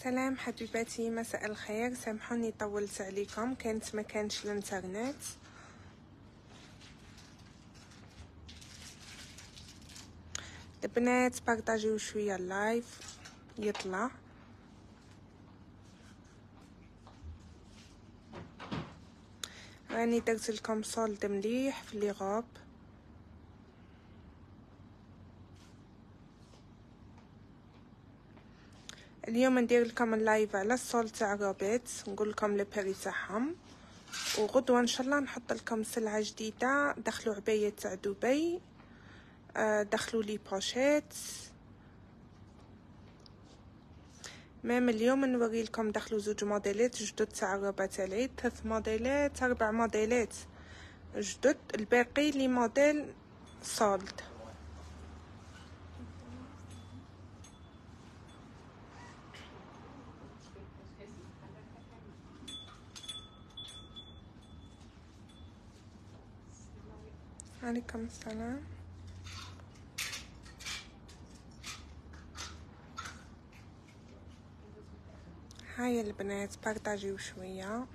سلام حبيباتي، مساء الخير. سامحوني طولت عليكم، كانت ما كانش الانترنت. البنات بارطاجيو شويه اللايف يطلع. راني درت لكم صولد مليح في لي غوب. اليوم ندير لكم اللايف على الصول تاع روبيت، نقول لكم لي بري تاعهم، وغدوه ان شاء الله نحط لكم سلعه جديده. دخلوا عبايه تاع دبي، دخلوا لي بوشيت. مام اليوم نوري لكم دخلوا زوج موديلات جدد تاع الروبه تاع العيد، 3 موديلات 4 موديلات جدد، الباقي لي موديل صولد. عليكم السلام. هاي البنات بارطاجيو شويه.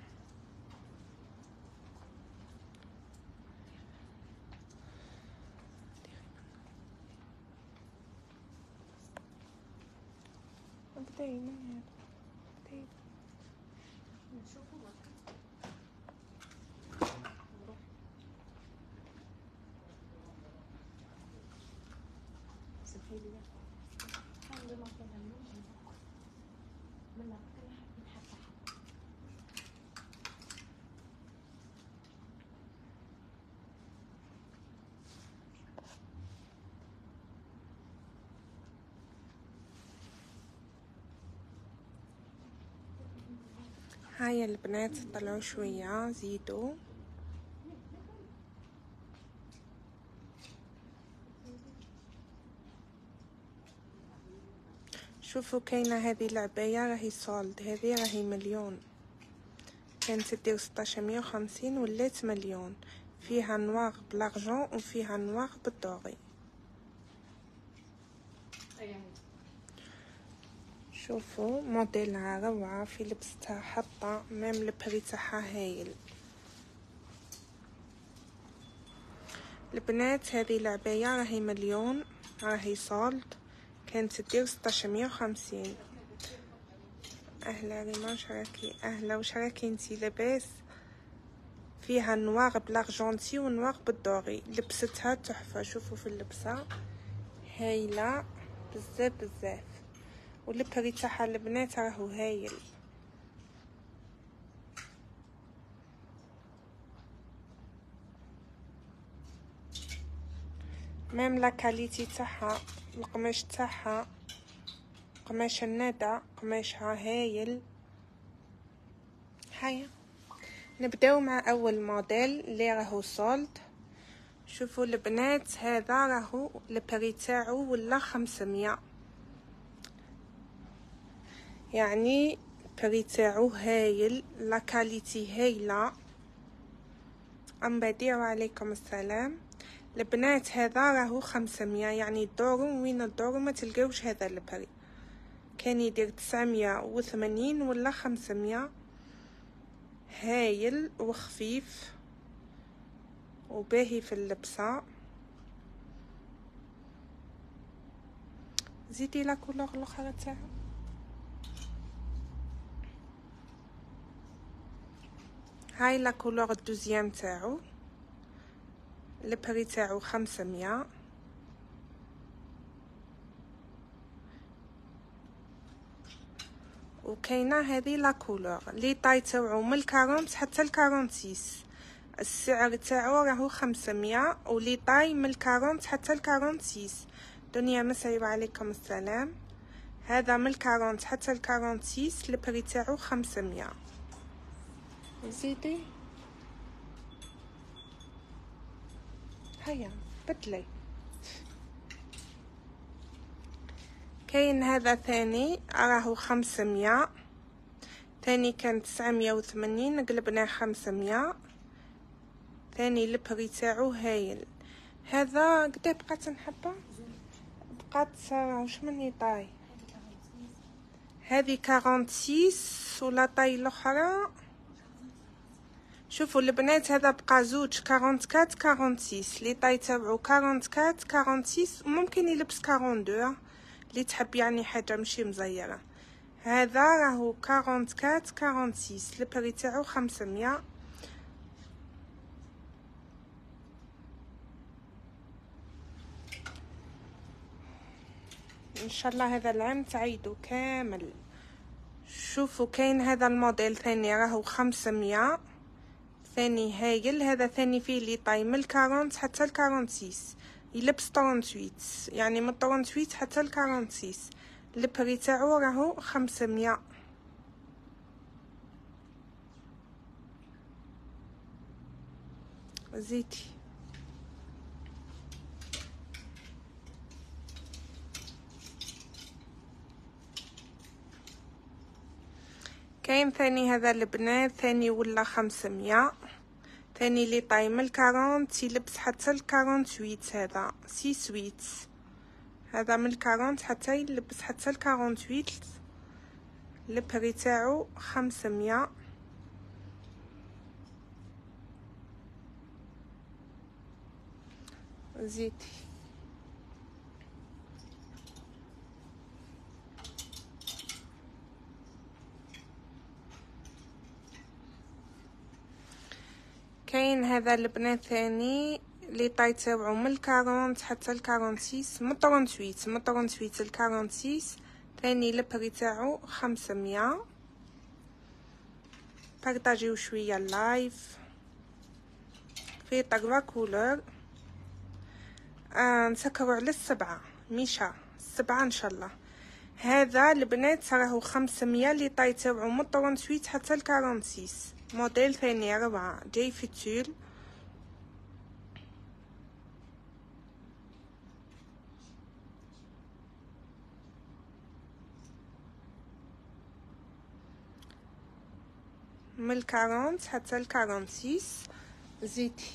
بداي من هنا بداي نشوفوا سفيلية هذا ما كان من هاي البنات طلعوا شويه زيدوا. شوفوا كاينه هذه العبايه راهي صولد، هذه راهي مليون، كانت تدير 1650 ولات مليون. فيها نواغ بلاغجون وفيها نواغ بالدوري. شوفوا موديلها روعه، في لبستها حطه، ميم البري تاعها هايل. البنات هذه العبايه راهي مليون، راهي صولد، كانت تدير 1650. اهلا ريما، شراكي اهلا، وشراكي انتي لاباس؟ فيها نواغ بلاغجونتي ونواغ بالدوري، لبستها تحفه. شوفوا في اللبسه هايله بزاف بزاف، والبري تاعها البنات راهو هايل. ميم لا كاليتي تاعها، القماش تاعها قماش الندى، قماشها هايل. هيا نبداو مع اول موديل اللي راهو صولد. شوفوا البنات هذا راهو البري تاعو ولا 500، يعني بري تاعو هايل، لا كاليتي هايله. ام بديع وعليكم السلام. البنات هذا راهو 500، يعني الدورو وين الدورو ما تلقاوش هذا البري، كان يدير 980 ولا 500. هايل وخفيف وباهي في اللبسه. زيدي لا كولور الاخرى تاعو. هاي لا كولور الدوزيام تاعو، البري تاعو 500. وكاينه هذه لا كولور لي طاي تاعو من 40 حتى 46، السعر تاعو راهو 500، ولي طاي من 40 حتى 46. دنيا مسعي وعليكم السلام. هذا من 40 حتى 46 البري تاعو 500. زيدي هيا بدلي. كاين هذا ثاني راهو 500، ثاني كان 980 قلبناه 500. ثاني البري تاعو هايل. هذا قدا بقات نحبه، بقات واش مني طاي. هذه 46 ولا طاي الاخرى. شوفوا البنات هذا بقى زوج 44 46 لي طاي تاعو 44 46 وممكن يلبس 42 اللي تحب يعني حاجه ماشي مزيره. هذا راهو 44 46 البري تاعو 500. ان شاء الله هذا العام تعيدوا كامل. شوفوا كاين هذا الموديل ثاني راهو 500 ثاني هايل. هذا ثاني فيه لي طاي من 40 حتى 46 يلبس 38 يعني من 38 حتى 46 البري تاعو راهو 500. زيتي كاين ثاني هذا البنات ثاني ولا 500 ثاني لي طاي من 40 يلبس حتى 48. هذا 6 هذا من 40 حتى يلبس حتى 48 البري تاعو 500. زيتي كاين هذا البنات ثاني لي طاي تاوعو من 40 حتى 46 من 38 ل 46 ثاني البري تاعو 500. بارطاجيو شويه اللايف فيه 3 كولور. نسكروا على 7 ميشا 7 ان شاء الله. هذا البنات راهو 500 لي طاي تاوعو من 38 حتى 46 موديل ثاني 4 جاي في التول. من 40 حتى 46. زيتي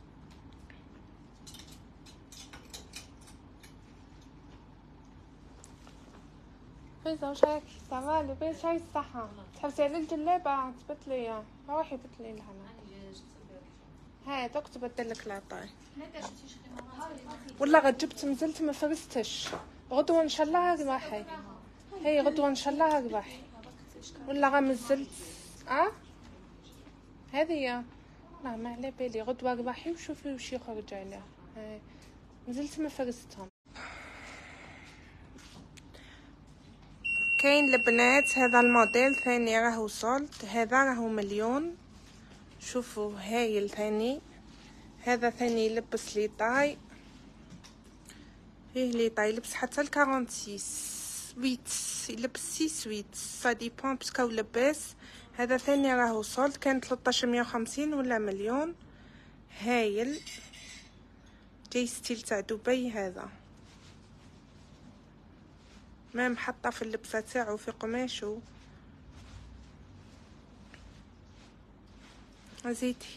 فيزا وش رايك؟ سافا لاباس؟ شاي الصحة؟ تحبسي على الجلابة؟ تبت لي روحي بت لي لهنا. ها دوك تبدلك لاطاي والله غد جبت نزلت ما فرستش. غدوة ان شاء الله رباحي. هي غدوة ان شاء الله رباحي ولا غمزلت هذه لا ما على بالي. غدوة رباحي وشوفي وش يخرج عليها. نزلت ما فرستهم. كاين البنات هذا الموديل ثاني راهو صولت. هذا راهو مليون. شوفوا هايل ثاني. هذا ثاني يلبس لي طاي فيه لي طاي يلبس حتى 46 يلبس 6 سا ديبون باسكو لباس. هذا ثاني راهو صولت كان 1350 ولا مليون. هايل جاي ستيل تاع دبي. هذا ما حاطه في اللبسه تاعو في قماشو. زيتي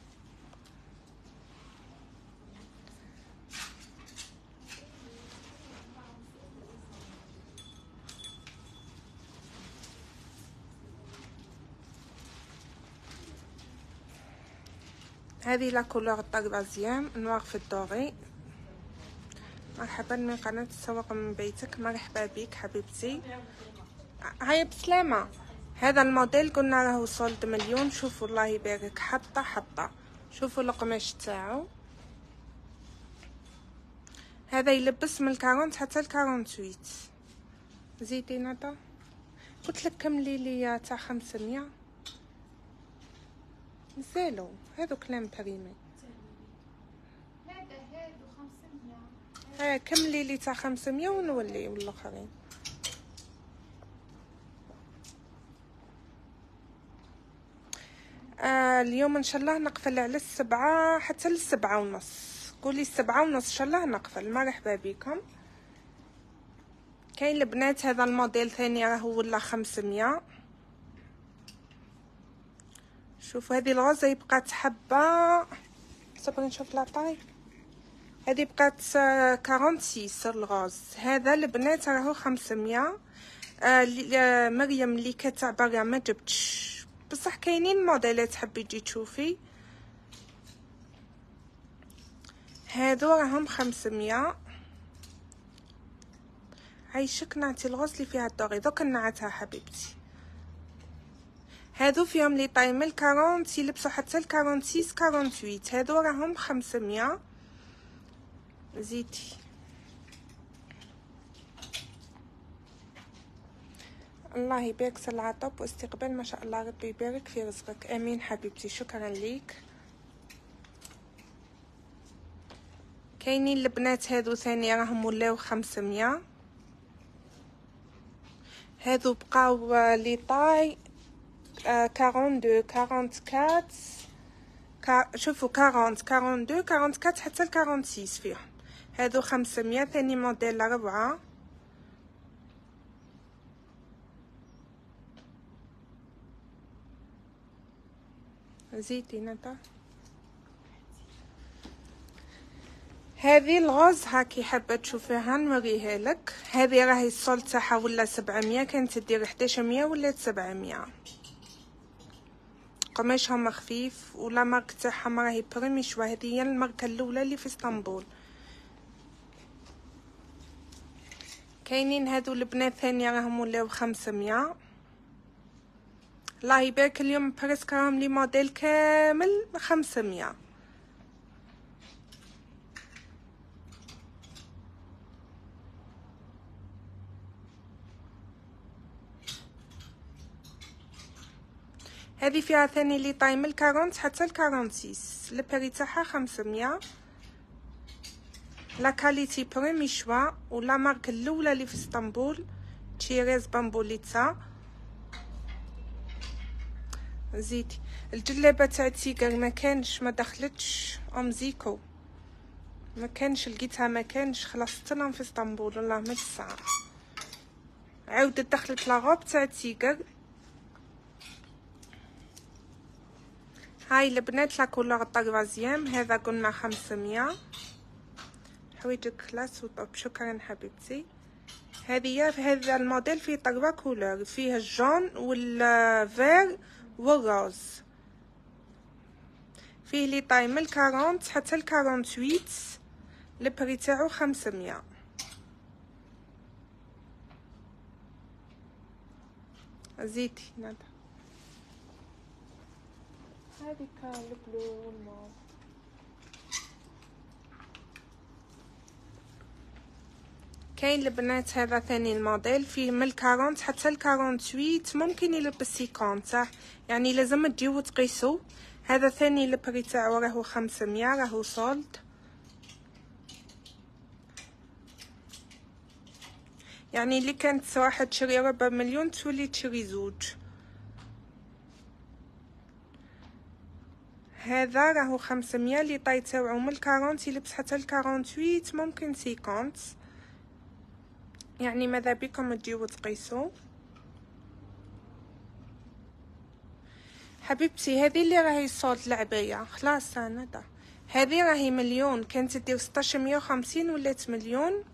هذه لا كولور طاغازيام نوار في الدوري. مرحبا من قناه السواق من بيتك. مرحبا بك حبيبتي. هيا بسلامه. هذا الموديل قلنا راهو صولد مليون. شوفوا الله يبارك حطه شوفوا القماش تاعو. هذا يلبس من 40 حتى 48. زيدي ندى قلت لك كملي لي تاع 500 مازالو هذو كلام بريمي. هادو 500. كملي لي تاع 500 ونولي والاخرين. اليوم ان شاء الله نقفل على 7 حتى 7:30. قولي 7:30 ان شاء الله نقفل. مرحبا بكم. كاين البنات هذا الموديل ثاني راهو ولا 500. شوفوا هذه الغوزه يبقى حبه. صبري نشوف لاطاي. هذه بقات 46 الغوز. هذا البنات راهو 500. مريم اللي كتاع برا ما جبتش، بصح كاينين موديلات تحبي تجي تشوفي. هادو راهم 500. عايشك نعطي الغوص اللي فيها الدوغي دوك نعتها حبيبتي. هادو فيهم لي طاي من 40 يلبسوا حتى 46 48. هادو راهم 500. زيتي. الله يبارك سلعة طب واستقبال ما شاء الله، ربي يبارك في رزقك. امين حبيبتي، شكرا ليك. كاينين البنات هادو ثاني راهم ولاو 500. هادو بقاو لي طاي 42 44 شوفوا 40 42 44 حتى 46 فيهم. هادو 500. ثاني موديل 4. زيتي ندى. هذه الغوز هاكي حابه تشوفيها نوريها لك. هذه راهي الصول تاعها ولا 700، كانت تدير 1100 ولات 700. قماشها خفيف ولا مارك تاعها راهي بريمي شوا. هذه هي الماركه الاولى اللي في اسطنبول. كاينين هادو البنات ثاني راهم ولاو 500. الله يبارك. اليوم بريسك راهم لي موديل كامل 500. هذه فيها ثاني لي طاي من 40 حتى 46. البري تاعها 500. لا كاليتي بريمي شوا ولا مارك الاولى اللي في اسطنبول تشيريز بامبوليتسا. زيتي. الجلابه تاع تيغر ما كانش، ما دخلتش ام زيكو، ما كانش لقيتها، ما كانش، خلصتنا في اسطنبول والله ما الساعه. عاودت دخلت لاغوب تاع تيغر. هاي البنات لا كولور طروازيام. هذا قلنا 500. حويجك كلاس وطب. شكرا حبيبتي. هذا الموديل فيه طروا كولور، فيه الجون والفير والروز. فيه لي طاي من 40 حتى 48. البري تاعو 500. زيتي ندى. هذيك البلو والموف. كاين البنات هذا ثاني الموديل فيه من 40 حتى 48. ممكن يلبس 50 صح، يعني لازم تجيو تقيسو. هذا ثاني البري تاعو راهو 500، راهو سولد. يعني اللي كانت واحد تشري 4 مليون تولي تشري زوج. هذا راهو 500. لي طاي تاوعو من 40 يلبس حتى 48، ممكن 50. يعني ماذا بكم تجيو تقيسو حبيبتي. هذه اللي راهي صوت العبايه خلاص ندى. هذه راهي مليون، كانت تدير 1650 ولات مليون.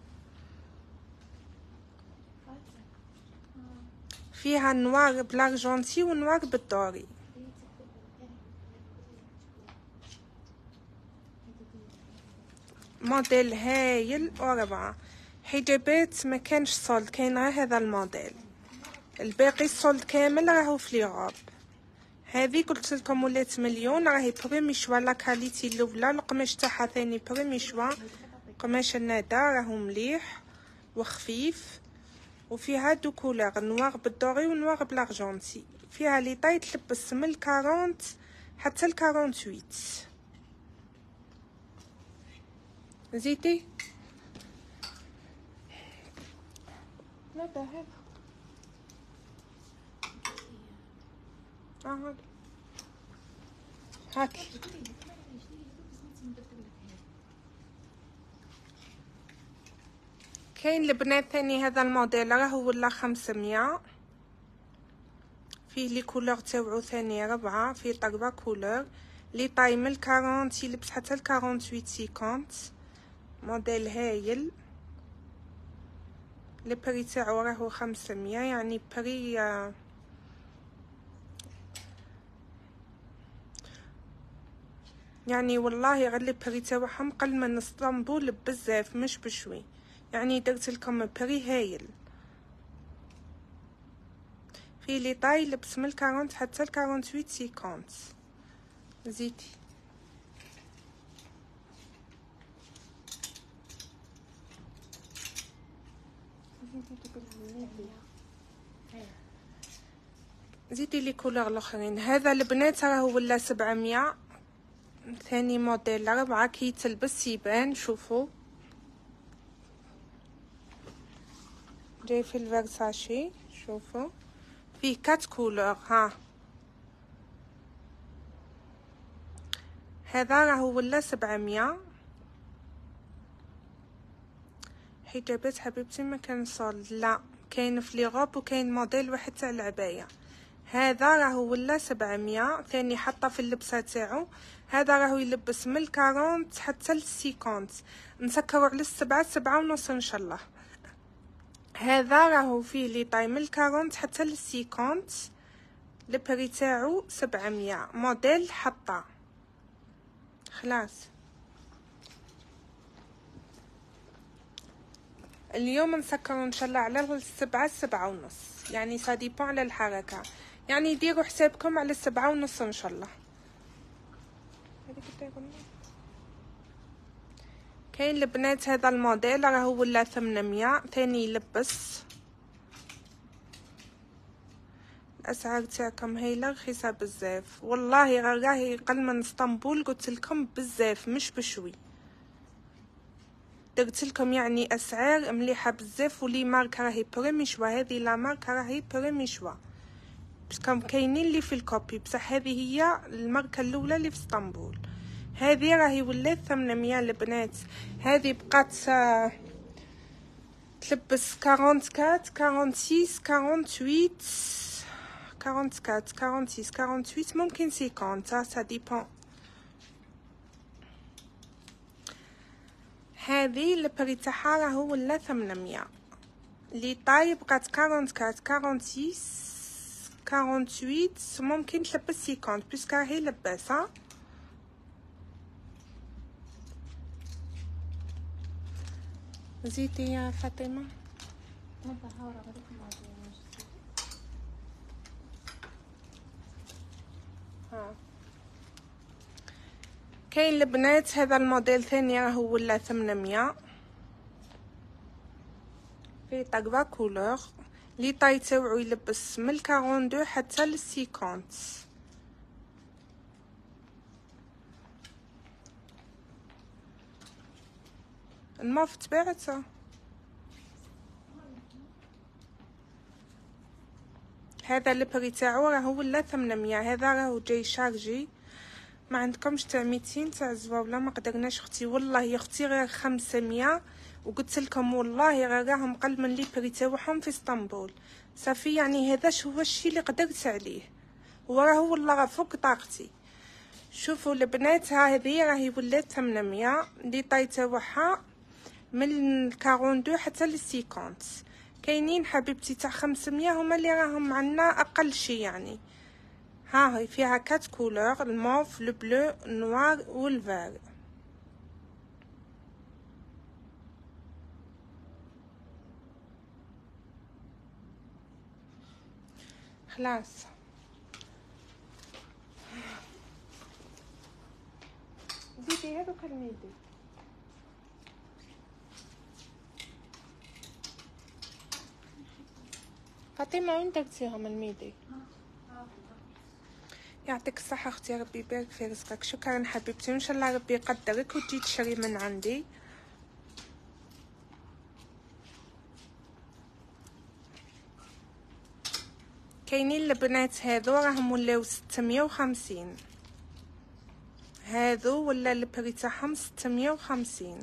فيها نوار بلارجونتي ونوار بالدوري. موديل هايل. وربعة حجابات ما كانش صولد، كاين غير هذا الموديل. الباقي الصولد كامل راهو في لي غوب. هذه قلت لكم ولات مليون، راهي بريمي شوا. لا كاليتي الاولى. القماش تاعها ثاني بريمي شوا. قماش الندى راهو مليح وخفيف، وفيها دو كولور، نوار بالدوري ونوار بلارجونتي. فيها لي طاي تلبس من 40 حتى 48. زيتي ندى. هذا هاكي. كاين البنات ثاني هذا الموديل راهو ولا 500. فيه لي كولور تاوعو ثاني 4. فيه طربة كولور. لي طاي من 40 يلبس حتى 48 50. موديل هايل. البري تاعو راهو 500 يعني بري يعني والله غير البري تاعهم قل من اسطنبول بزاف مش بشوي، يعني درت لكم بري هايل. في لي طاي لبس من 40 حتى 48 50. زيتي زيدي لي كولور الاخرين. هذا البنات راهو ولا 700، ثاني موديل 4 كي تلبس يبان. شوفوا جاي في الفيرساشي، شوفوا فيه 4 كولور. ها هذا راهو ولا 700. حجابات حبيبتي ما كان صال، لا كاين في لي غوب وكاين موديل واحد تاع العبايه. هذا راهو ولا 700 ثاني حاطه في اللبسه تاعو. هذا راهو يلبس من 40 حتى ل 50، نسكروا على 7 ان شاء الله. هذا راهو فيه لي طاي من 40 حتى ل 50، البري تاعو 700 موديل حطه. خلاص اليوم نسكروا ان شاء الله على 7 يعني صاديبون على الحركه، يعني ديروا حسابكم على 7:30 ان شاء الله. كاين البنات هذا الموديل راهو ولا 800 ثاني يلبس. الاسعار تاعكم هايله رخيصه بزاف والله، راهي قل من اسطنبول قلت لكم بزاف مش بشوي. درت لكم يعني اسعار مليحه بزاف، ولي ماركه راهي بريمي شوا. هذه لا ماركه راهي بريمي شوا، باسكو كاينين اللي في الكوبي، بصح هذه هي الماركه الاولى اللي في اسطنبول. هذه راهي ولات 800 البنات. هذه بقات تلبس 44 46 48 44 46 48 ممكن 50 سا ديبون. هذه البري تاعها راهو ولا 800. لي طاي بقات 44 46 48 ممكن تلبس 50 باسكو راهي لباسه. زيتي يا فاطمه. ها كاين البنات هذا الموديل ثاني راهو ولا 800 في طقبه كولور. لي طاي تاوعو يلبس من 42 حتى ل 50. الموف تباعته. هذا البري تاعو راهو ولا 800. هذا راهو جاي شارجي، ما عندكمش تاع 200 تاع الزواوله ما قدرناش اختي والله يا اختي غير 500. وقلت لكم والله راهم قل من لي بري تاعهم في اسطنبول صافي. يعني هذاش هو الشيء اللي قدرت عليه، وراهو والله فوق طاقتي. شوفوا البنات هذه راهي ولات 800. لي طاي تاعها من 42 حتى ل 50. كاينين حبيبتي تاع 500 هما اللي راهم عندنا اقل شيء يعني. ها هي فيها 4 كولور، الموف لو بلو النوار والفار. خلاص زيدي هذوك الميدي. فاطمه وين درتيهم الميدي؟ يعطيك الصحه اختي، ربي يبارك في رزقك. شكرا حبيبتي، وان شاء الله ربي يقدرك وتجي تشري من عندي. كاينين البنات هذو راهم ولاو 650. هذو ولا البري تاعهم 650.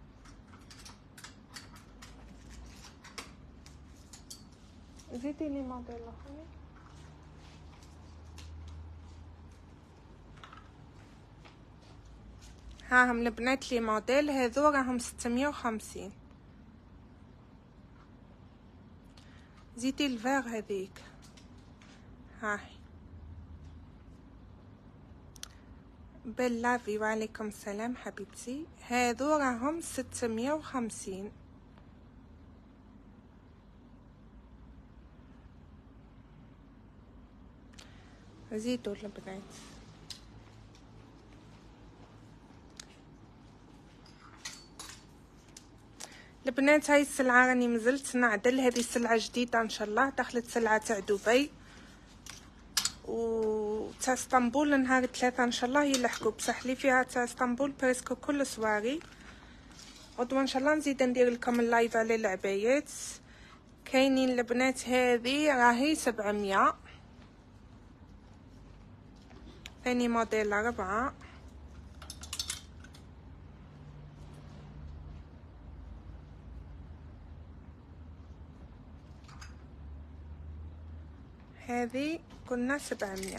زيدي لي موديل اخر. ها هم البنات لي موديل هذو راهم 650. زيدي الفيغ هذيك هاي باللافي. وعليكم السلام حبيبتي. هذو راهم 650. زيدوا البنات. البنات هاي السلعه راني مازلت نعدل، هذه سلعه جديده ان شاء الله، دخلت سلعه تاع دبي و تاع اسطنبول نهار 3 ان شاء الله يلحقوا، بصح لي فيها تاع اسطنبول بريسكو كل سواري. غدوه ان شاء الله نزيد ندير لكم اللايف على العبايات. كاينين البنات هذه راهي 700. ثاني موديل 4. هذه كنا 700.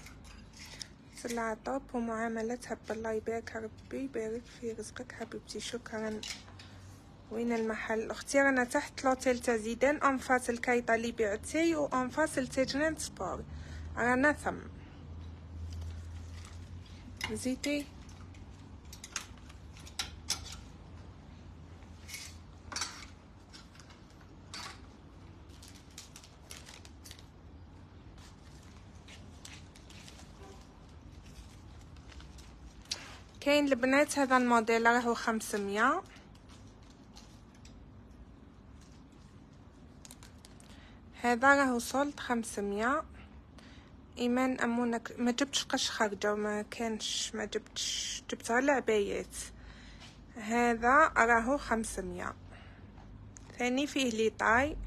سلعة طوب ومعاملتها بالله يبارك ربي يبارك في رزقك حبيبتي. شكرا. وين المحل اختي؟ رانا تحت لوتيل تاع زيدان انفاس الكايطه اللي بيعتي وانفاس التجنان سبور، رانا ثم. زيتي كاين البنات هذا الموديل راهو 500. هذا راهو صولد 500. ايمان امونك ما جبتش قش خارجه وما كانش، ما جبتش، جبت غير العبايات. هذا راهو 500. ثاني فيه لي طاي.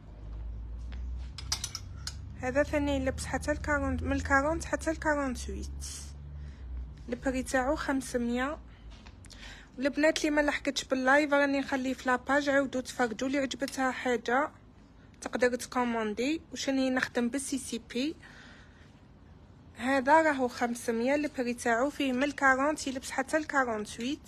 هذا ثاني يلبس حتى من 40 حتى 48. البري تاعو 500. والبنات اللي ما لحقتش باللايف راني نخليه في لاباج، عاودوا تفرجوا. اللي عجبتها حاجه تقدر تكوموندي. وشني نخدم بالسي سي بي. هذا راهو 500. البري تاعو فيه من 40 يلبس حتى 48.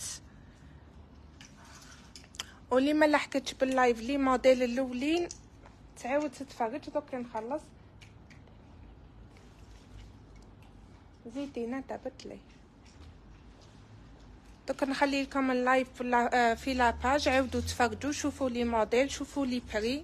واللي ما لحقتش باللايف لي موديل الاولين تعاود تتفرج. دوك نخلص. زيدينا تابت لي. دوك نخلي لكم اللايف في لاباج، عاودوا تفرجوا، شوفوا لي موديل، شوفوا لي بري.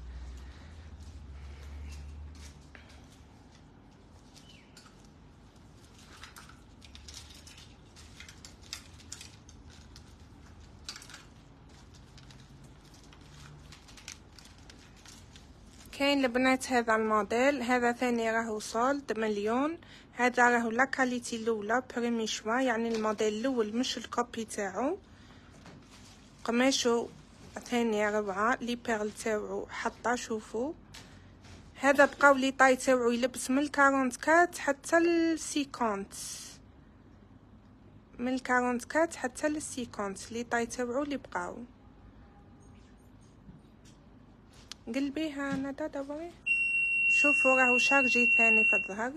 كاين البنات هذا الموديل، هذا ثاني راهو صولد 1,000,000. هذا راهو لا كاليتي الاولى بريمي شوا، يعني الموديل الاول مش الكوبي تاعو. قماشو ثاني 4. لي بيرل تاعو حطه شوفوا. هذا بقاو لي طاي تاعو يلبس من 44 حتى ل 50. من 44 حتى ل 50 لي طاي تاعو اللي بقاو. قلبي ها ندى دوري. شوفوا راهو شارجي ثاني في الظهر.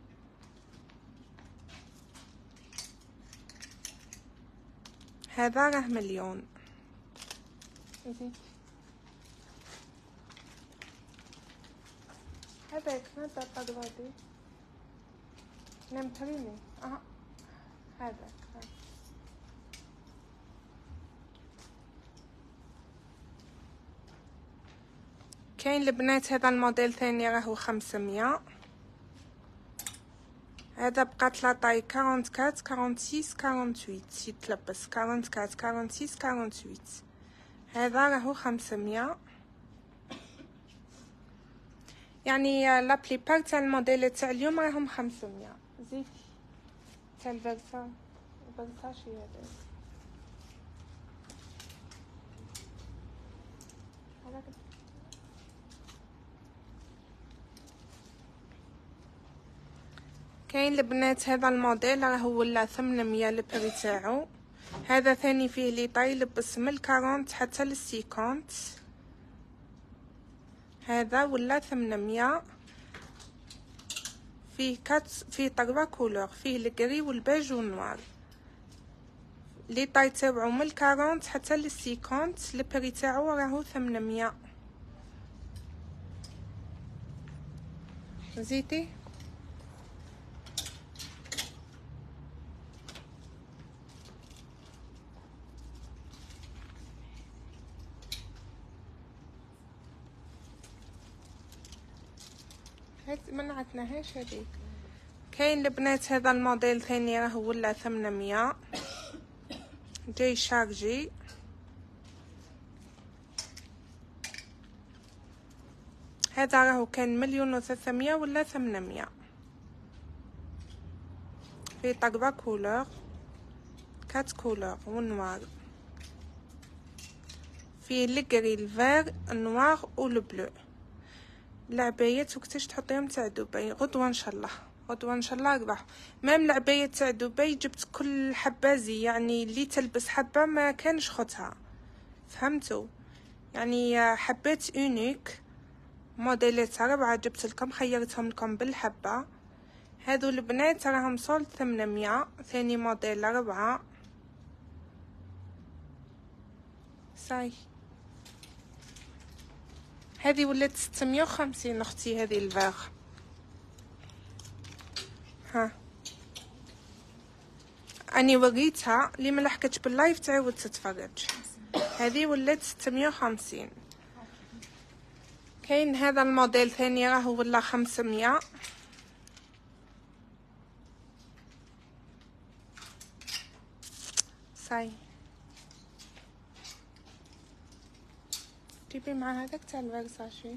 هذا راه 1,000,000. هذاك ندى قدوادي نمتريني. هذاك كاين البنات هذا الموديل ثاني راهو 500. هذا بقات لا طاي 44 46 48 يتلبس 44 46 48. هذا راهو 500. يعني لا بليبار تاع الموديل تاع اليوم راهم 500. زيد تاع الفيرسا شي هذا. كاين البنات هذا الموديل راهو ولا 800 البري تاعو. هذا ثاني فيه لي طاي يلبس من 40 حتى ل 50. هذا ولا 800. فيه فيه 3 كولور، فيه الكري والبيج والنوار. لي طاي تاعو من 40 حتى ل 50. البري تاعو راهو 800. زيتي هاد منعتناهاش هذيك. كاين البنات هذا الموديل ثاني راهو ولا 800 جاي شارجي. هذا راهو كان 1,300,000 ولا 800. في طقبة كولور 4 كولور والنوار، فيه الكري الفير النوار والبلو. العبايات وقتاش تحطيهم تاع دبي غدوه ان شاء الله، غدوه ان شاء الله ربح. مام العبايات تاع دبي جبت كل حبه زي، يعني اللي تلبس حبه ما كانش خوتها، فهمتوا؟ يعني حبات اونيك موديلات 4 جبت لكم، خيرتهم لكم بالحبه. هذو البنات راهم صول 800 ثاني موديل 4 صاي. هذه ولات 650 اختي، هذه الفاغ. ها اني وريتها اللي ما لحقتش باللايف تعاود تتفرج. هذه ولات 650. كاين هذا الموديل ثاني راهو ولا 500. صاي جيبي مع هذاك تاع الفيرساشي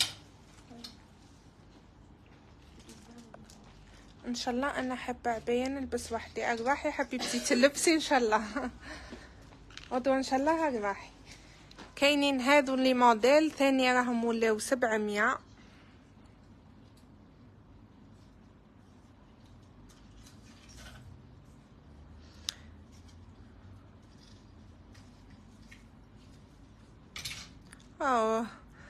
ان شاء الله. انا حابه عبايه نلبس وحدي. ارواحي يا حبيبتي تلبسي ان شاء الله غدوه ان شاء الله ارواحي. كاينين هادو لي موديل ثاني راهم ولاو 700. اوه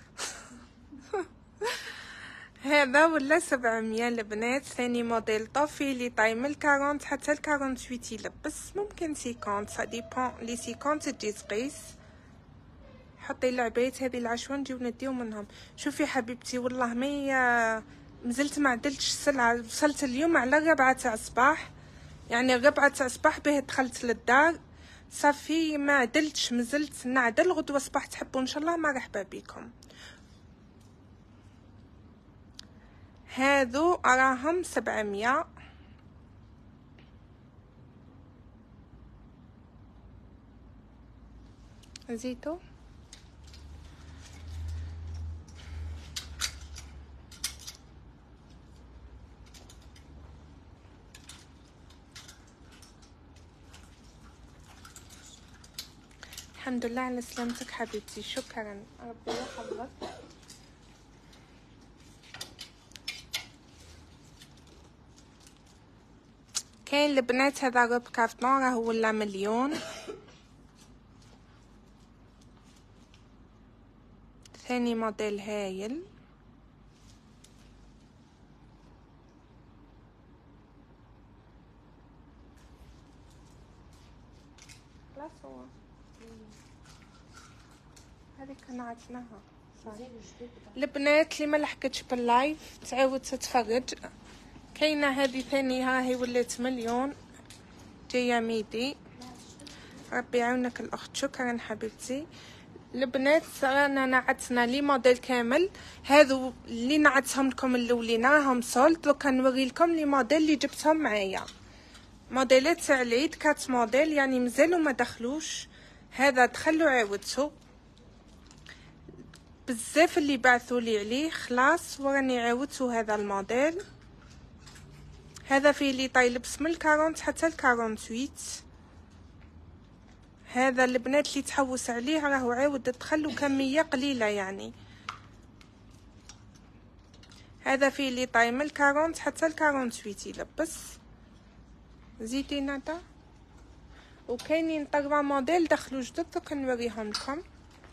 هذا ولا 700 البنات ثاني موديل طوفي لي طاي من 40 حتى 48 يلبس، ممكن 50 سا ديبون. لي 50 تجي تقيس. حطي العبايات هذه العشوة نجيو نديو منهم. شوفي حبيبتي والله ما مازلت ما عدلتش السلعة، وصلت اليوم على 4 تاع الصباح، يعني 4 تاع الصباح به دخلت للدار صافي ما عدلتش، مازلت نعدل. غدوة صباح تحبوا ان شاء الله مرحبا بكم. هذو راهم 700. زيتو الحمد لله على سلامتك حبيبتي، شكرا ربي يحفظك. كاين البنات هذا روب كارتون راهو ولا 1,000,000 ثاني موديل هايل. خلاص هو هذيك كنا عطناها. البنات اللي ما لحقتش باللايف تعاود تتفرج. كاينه هذه ثاني ها هي ولات 1,000,000 جايه ميدي. ربي يعاونك الاخت، شكرا حبيبتي. البنات رانا نعتنا لي موديل كامل. هذو اللي نعتهم لكم الاولين راهم سولد. دوكا نوري لكم لي موديل اللي جبتهم معايا، موديلات تاع العيد 4 موديل، يعني مازالوا ما دخلوش. هذا دخلوا عاودتو بزاف اللي بعثوا لي عليه خلاص، وراني عاودتو هذا الموديل. هذا فيه لي طاي لبس من 40 حتى 48. هذا البنات اللي تحوس عليه راهو عاود دخلوا كميه قليله يعني. هذا فيه لي طاي من 40 حتى 48 يلبس. زيتي ندى. وكاينين 3 موديل دخلوا جدد دوك نوريهم لكم.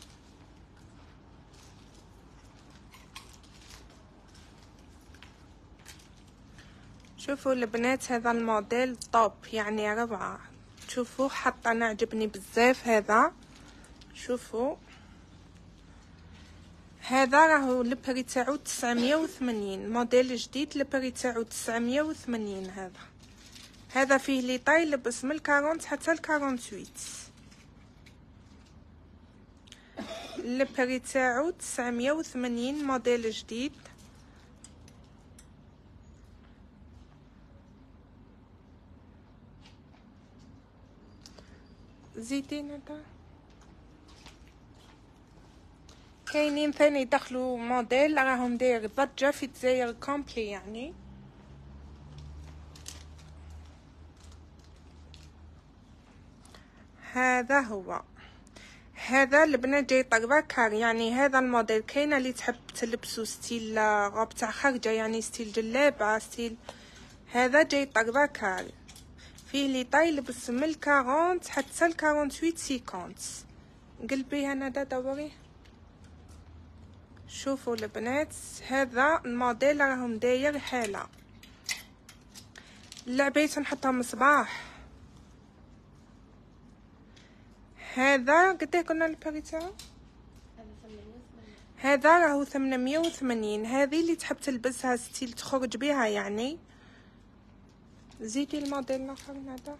شوفوا البنات هذا الموديل طوب يعني 4. شوفوا حتى انا عجبني بزاف هذا. شوفوا هذا راهو البري تاعو 980 موديل جديد، البري تاعو 980. هذا فيه لي طاي لبس من 40 حتى ل 48. البري تاعو 980 موديل جديد. زيدين هذا. كاينين ثاني دخلوا موديل راهم داير ضجه في الجزائر كومبلي يعني. هذا هو، هذا البنات جاي طربكار يعني. هذا الموديل كاينه اللي تحب تلبسو ستيل غوب تاع خارجه يعني، ستيل جلابه ستيل. هذا جاي طربكار فيه لي طاي لبس من 40 حتى ل 48 50. قلبي هنا دوري. شوفوا البنات هذا الموديل راهم داير حاله. اللعبيت نحطها مصباح. هذا قديه قلنا البري تاعو؟ هذا راهو 880. هذه اللي تحب تلبسها ستيل تخرج بها يعني. زيدي الموديل الاخر هذا.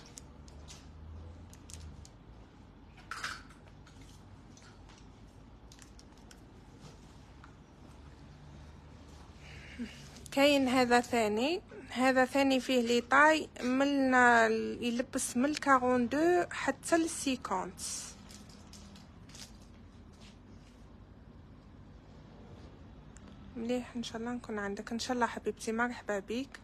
كاين هذا ثاني. هذا ثاني فيه لي طاي من يلبس من 42 حتى ل 50. مليح ان شاء الله نكون عندك ان شاء الله حبيبتي. مرحبا بيك.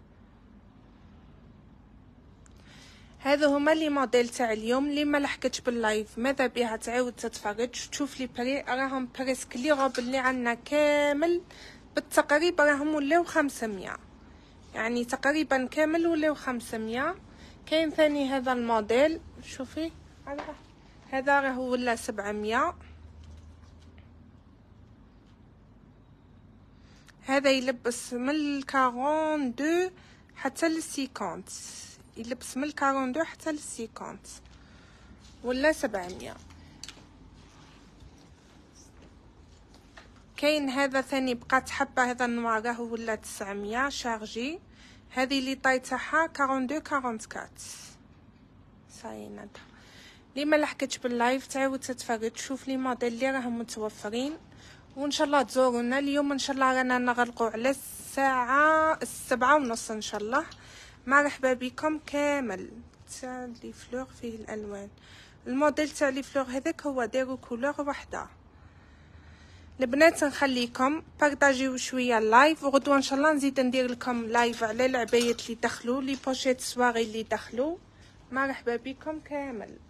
هذا هما لي موديل تاع اليوم. اللي ما لحقتش باللايف ماذا بها تعاود تتفرج تشوف لي بري. راهم بريسك لي غوب اللي عندنا كامل بالتقريب راهم ولاو 500 يعني، تقريبا كامل ولاو 500. كاين ثاني هذا الموديل شوفي هذا راهو ولا 700. هذا يلبس من 42 حتى ل 50. يلبس من 42 حتى ل 50 ولا 700. كاين هذا ثاني بقات حبه. هذا النوار راهو ولا 900 شارجي. هذه لي طاي تاعها 42 44 صاينه. اللي ما لحقتش باللايف تعاود تتفرج تشوف لي موديل اللي راهم متوفرين، وان شاء الله تزورونا اليوم. ان شاء الله رانا نغلقوا على الساعه 7:30 ان شاء الله. مرحبا بكم كامل. تاع لي فلور فيه الالوان. الموديل تاع لي فلور هذاك هو دايرو كولور وحده. البنات نخليكم بارطاجيو شويه اللايف، وغدوه ان شاء الله نزيد ندير لكم لايف على العبايات اللي دخلوا لي بوشيت سواغي اللي دخلوا. مرحبا بكم كامل.